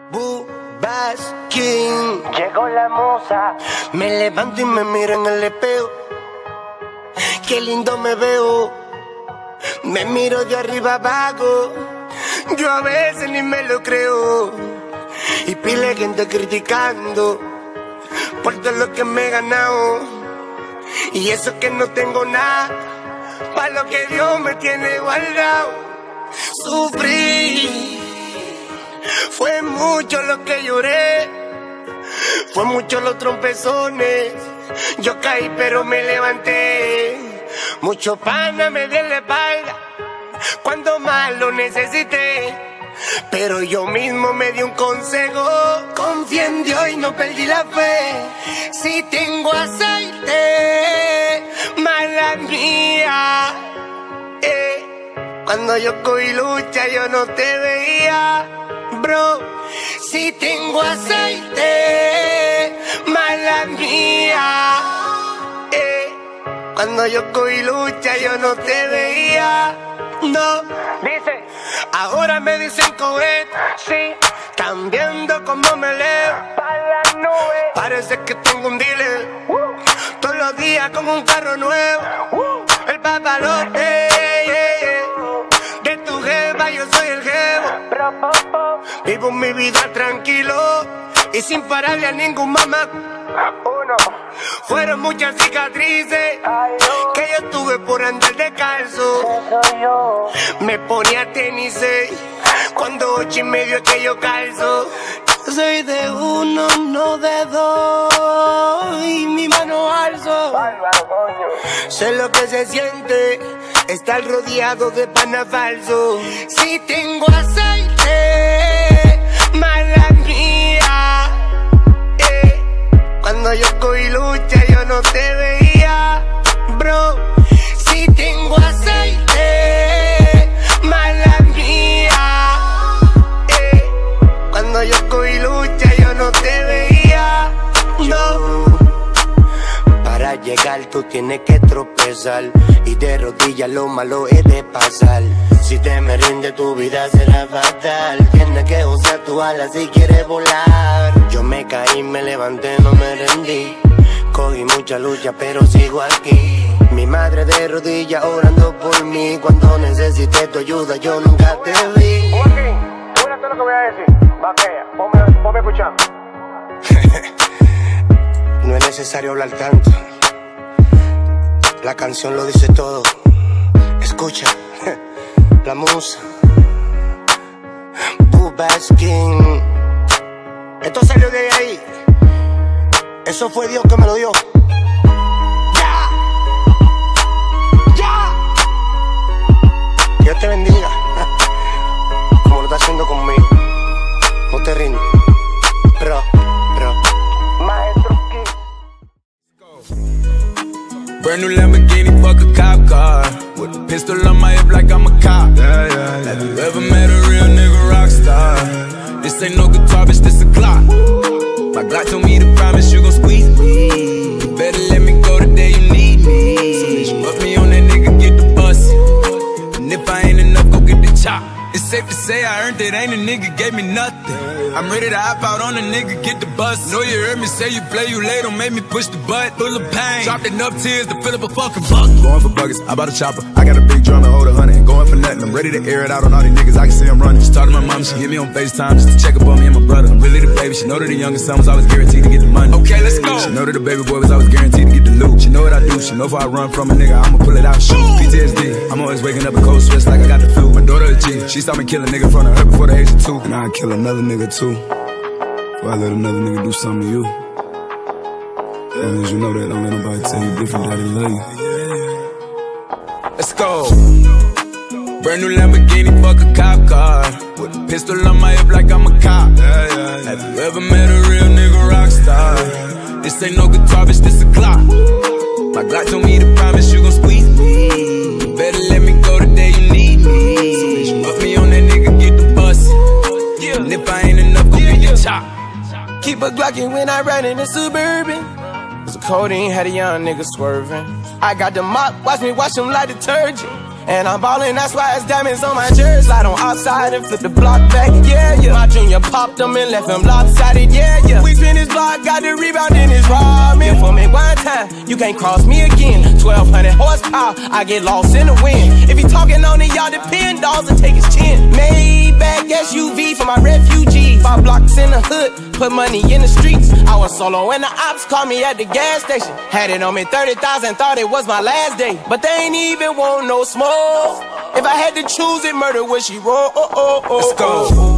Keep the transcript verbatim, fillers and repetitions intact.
Bubaskin. Llegó la moza. Me levanto y me miro en el espejo. Qué lindo me veo. Me miro de arriba abajo. Yo a veces ni me lo creo. Y pile gente criticando por todo lo que me he ganado. Y eso que no tengo nada, para lo que Dios me tiene guardado. Sufrí, fue mucho lo que lloré, fue mucho los trompezones. Yo caí pero me levanté. Mucho pana me dio la espalda cuando más lo necesité, pero yo mismo me di un consejo. Confié en Dios y no perdí la fe. Si tengo aceite, mala mía, eh. Cuando yo cogí lucha yo no te veía, bro. Si tengo aceite, mala mía, eh. Cuando yo cogí lucha yo no te veía, no. Dice, ahora me dicen cohet, sí. Están viendo cómo me leo pa' la nube. Parece que tengo un dealer, uh. Todos los días con un carro nuevo, uh. El papalote, yeah, yeah, yeah. De tu jeva yo soy el jevo. Vivo mi vida tranquilo y sin pararle a ningún mamá. Uno. Fueron muchas cicatrices que yo tuve por andar descalzo. Me ponía tenis cuando ocho y medio es que yo calzo. Yo soy de uno, no de dos, y mi mano alzo. Sé lo que se siente estar rodeado de pana falso. Si tengo aceite, mala mía, eh. Cuando yo cogí lucha yo no te veía, bro. Si tengo aceite, mala mía, eh. Cuando yo cogí lucha yo no te veía, no. Para llegar tú tienes que tropezar, y de rodillas lo malo es de pasar. Si te me rinde tu vida será fatal. Tienes que usar tu ala si quieres volar. Yo me caí, me levanté, no me rendí. Cogí mucha lucha pero sigo aquí. Mi madre de rodillas orando por mí. Cuando necesité tu ayuda yo nunca te vi. Joaquín, tú verás lo que voy a decir. Vaquea, ponme, ponme escuchando. No es necesario hablar tanto, la canción lo dice todo. Escucha, la musa Bubaskin. Esto salió de ahí. Eso fue Dios que me lo dio. ¡Ya! ¡Ya! Dios te bendiga, como lo está haciendo conmigo. No te rindas, bro, bro. Maestro Kiss. Brand new Lamborghini, fuck a cop car. With a pistol on my hip like I'm a cop. Yeah, yeah, yeah. Have you ever met a real nigga rock star? This ain't no guitar, bitch, this a Glock. My Glock told me to promise you gon' squeeze me. You better let me go the day you need me. So bitch, put me on that nigga, get the bus. And if I ain't enough, go get the chop. It's safe to say I earned it, ain't a nigga gave me nothing. I'm ready to hop out on a nigga, get the bus. Know you heard me say you play, you late, don't make me push the butt. Full of pain, dropped enough tears to fill up a fucking bucket. Going for buckets, I bought a chopper. I got a big drum and hold a hundred. Going for nothing, I'm ready to air it out on all these niggas, I can see I'm running. Just talked to my mom, she hit me on FaceTime just to check up on me and my brother. I'm really the baby, she know that the youngest son was always guaranteed to get the money. Okay, let's go. She know that the baby boy was always guaranteed to get the loot. She know what I do, she know if I run from a nigga, I'ma pull it out, shoot. P T S D, I'm always waking up in cold sweats like I got the flu. My daughter a G, she saw me kill a nigga in front of her before the age of two. And I'd kill another nigga too, before I let another nigga do something to you. As long as you know that, don't let nobody tell you different, that they love you. Let's go. Brand new Lamborghini, fuck a cop car. With a pistol on my hip like I'm a cop. Yeah, yeah, yeah. Have you ever met a real nigga rock star? This ain't no guitar, bitch, this a Glock. My Glock told me to promise you gon' squeeze me. You better let me go the day you need me. So bitch, put me on that nigga, get the bus. Yeah. And if I ain't enough, go yeah, get yeah. the chop. Keep a Glockin' when I ride in the Suburban. Cause the codeine had a young nigga swerving. I got the mop, watch me wash him like detergent. And I'm ballin', that's why it's diamonds on my jersey. Slide on outside and flip the block back, yeah, yeah. My junior popped them and left him lopsided, yeah, yeah. We spin his block, got the rebound in his ramen. For me one time, you can't cross me again. twelve hundred horsepower, I get lost in the wind. If he talking on it, y'all depend, dolls and take his chin. Maybach S U V for my refugees. Five blocks in the hood, put money in the streets. I was solo and the ops called me at the gas station. Had it on me thirty thousand, thought it was my last day. But they ain't even want no smoke. If I had to choose it, murder would she roll? Oh, oh, oh, Let's go. Oh.